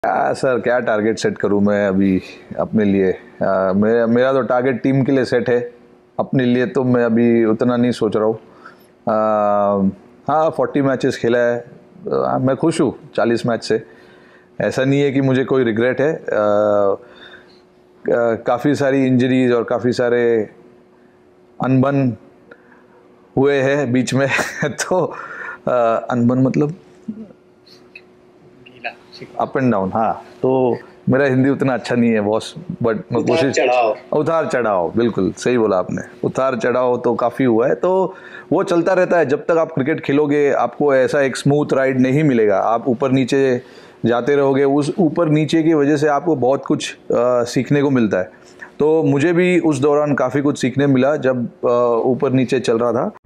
Sir क्या target set करूं मैं अभी अपने लिए। मेरा तो टारगेट टीम के लिए सेट है, अपने लिए तो मैं अभी उतना नहीं सोच रहा हूँ। हाँ 40 मैचेस खेला है, मैं खुश हूँ 40 मैच से। ऐसा नहीं है कि मुझे कोई रिग्रेट है। काफ़ी सारी इंजरीज और काफ़ी सारे अनबन हुए हैं बीच में तो अनबन मतलब अप एंड डाउन। हाँ तो मेरा हिंदी उतना अच्छा नहीं है बॉस, बट मैं कोशिश। उतार चढ़ाव, बिल्कुल सही बोला आपने। उतार चढ़ाव तो काफ़ी हुआ है, तो वो चलता रहता है। जब तक आप क्रिकेट खेलोगे आपको ऐसा एक स्मूथ राइड नहीं मिलेगा। आप ऊपर नीचे जाते रहोगे, उस ऊपर नीचे की वजह से आपको बहुत कुछ सीखने को मिलता है। तो मुझे भी उस दौरान काफ़ी कुछ सीखने मिला जब ऊपर नीचे चल रहा था।